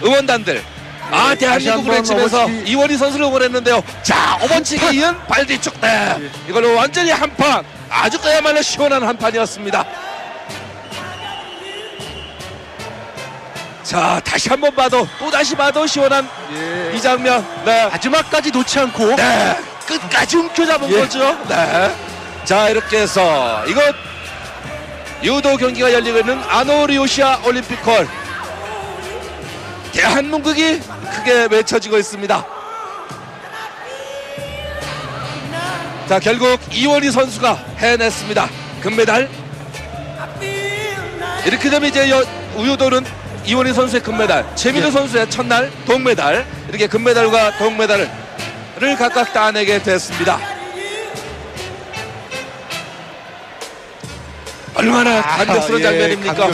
응원단들 대한민국을 외치면서 이원희 선수를 응원했는데요. 자, 어번치기 이은 발뒤축 이걸로 완전히 한판 아주 그야말로 시원한 한판이었습니다. 자, 다시 한번 봐도 또다시 봐도 시원한 이 장면. 마지막까지 놓지 않고 끝까지 움켜잡은 거죠. 자, 이렇게 해서 이것 유도 경기가 열리고 있는 아노리오시아 올림픽홀, 대한민국이 크게 외쳐지고 있습니다. 자, 결국 이원희 선수가 해냈습니다. 금메달. 이렇게 되면 이제 유도는 이원희 선수의 금메달, 최민우 선수의 첫날 동메달, 이렇게 금메달과 동메달을 각각 따내게 됐습니다. 얼마나 감격스러운 장면입니까?